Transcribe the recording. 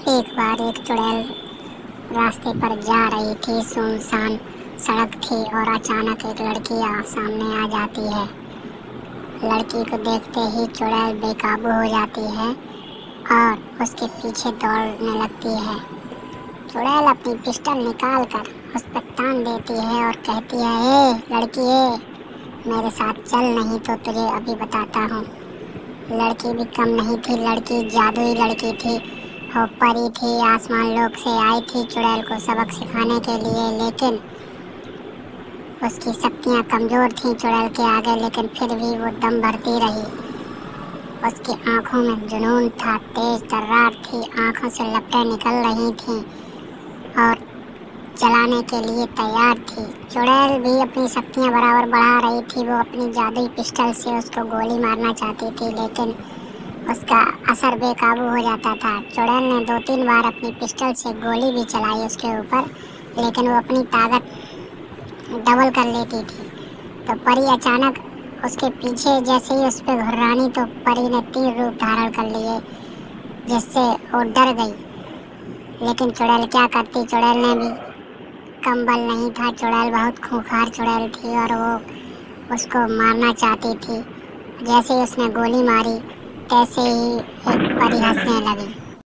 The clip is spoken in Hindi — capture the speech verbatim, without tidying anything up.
एक बार एक चुड़ैल रास्ते पर जा रही थी। सुनसान सड़क थी और अचानक एक लड़की आ सामने आ जाती है। लड़की को देखते ही चुड़ैल बेकाबू हो जाती है और उसके पीछे दौड़ने लगती है। चुड़ैल अपनी पिस्टल निकाल कर उस पर तान देती है और कहती है, ए लड़की, ए मेरे साथ चल, नहीं तो तुझे अभी बताता हूँ। लड़की भी कम नहीं थी। लड़की जादुई लड़की थी, वो परी थी, आसमान लोक से आई थी चुड़ैल को सबक सिखाने के लिए। लेकिन उसकी शक्तियाँ कमज़ोर थीं चुड़ैल के आगे, लेकिन फिर भी वो दम भरती रही। उसकी आंखों में जुनून था, तेज तर्रार थी, आंखों से लपटें निकल रही थीं और चलाने के लिए तैयार थी। चुड़ैल भी अपनी शक्तियाँ बराबर बढ़ा रही थी। वो अपनी जादुई पिस्टल से उसको गोली मारना चाहती थी, लेकिन उसका असर बेकाबू हो जाता था। चुड़ैल ने दो तीन बार अपनी पिस्टल से गोली भी चलाई उसके ऊपर, लेकिन वो अपनी ताकत डबल कर लेती थी। तो परी अचानक उसके पीछे जैसे ही उस पर घुर्रानी तो परी ने तीन रूप धारण कर लिए, जिससे वो डर गई। लेकिन चुड़ैल क्या करती, चुड़ैल ने भी कम बल नहीं था। चुड़ैल बहुत खूंखार चुड़ैल थी और वो उसको मारना चाहती थी। जैसे ही उसने गोली मारी तैसे ही एक परी हंसने लगी।